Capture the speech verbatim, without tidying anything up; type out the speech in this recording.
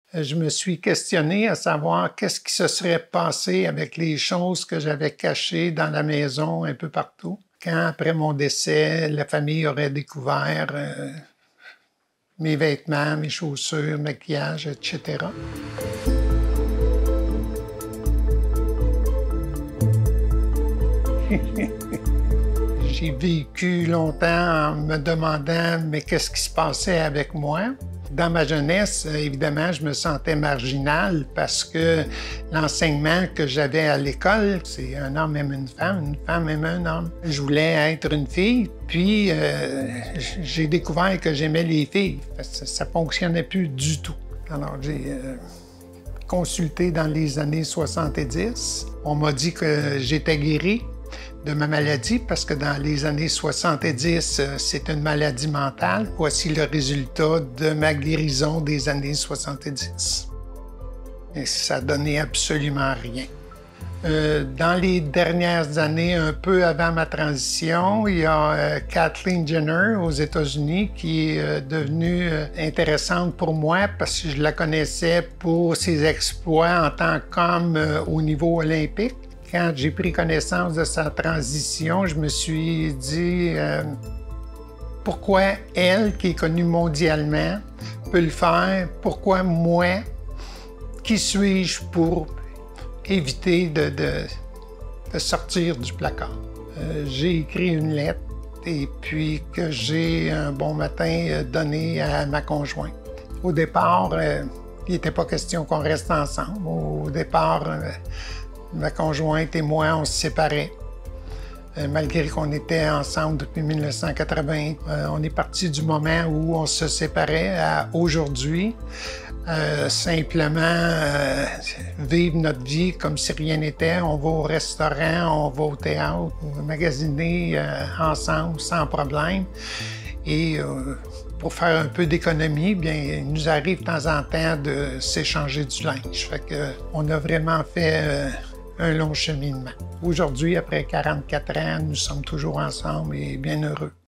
Je me suis questionné à savoir qu'est-ce qui se serait passé avec les choses que j'avais cachées dans la maison un peu partout. Quand, après mon décès, la famille aurait découvert euh, mes vêtements, mes chaussures, maquillage, et cetera. J'ai vécu longtemps en me demandant mais qu'est-ce qui se passait avec moi. Dans ma jeunesse, évidemment, je me sentais marginal parce que l'enseignement que j'avais à l'école, c'est un homme aime une femme, une femme aime un homme. Je voulais être une fille, puis euh, j'ai découvert que j'aimais les filles. Ça ne fonctionnait plus du tout. Alors j'ai euh, consulté dans les années soixante-dix. On m'a dit que j'étais guéri de ma maladie, parce que dans les années soixante-dix, c'est une maladie mentale. Voici le résultat de ma guérison des années soixante-dix. Et ça donnait absolument rien. Euh, dans les dernières années, un peu avant ma transition, il y a euh, Kathleen Jenner aux États-Unis qui est euh, devenue euh, intéressante pour moi parce que je la connaissais pour ses exploits en tant qu'homme euh, au niveau olympique. Quand j'ai pris connaissance de sa transition, je me suis dit euh, pourquoi elle, qui est connue mondialement, peut le faire? Pourquoi moi? Qui suis-je pour éviter de, de, de sortir du placard? Euh, j'ai écrit une lettre et puis que j'ai un bon matin donné à ma conjointe. Au départ, euh, il n'était pas question qu'on reste ensemble. Au départ, euh, ma conjointe et moi, on se séparait. Euh, malgré qu'on était ensemble depuis mille neuf cent quatre-vingts. Euh, on est parti du moment où on se séparait à aujourd'hui. Euh, simplement euh, vivre notre vie comme si rien n'était. On va au restaurant, on va au théâtre, on va magasiner euh, ensemble sans problème. Et euh, pour faire un peu d'économie, bien, il nous arrive de temps en temps de s'échanger du linge. Fait que, on a vraiment fait euh, un long cheminement. Aujourd'hui, après quarante-quatre ans, nous sommes toujours ensemble et bien heureux.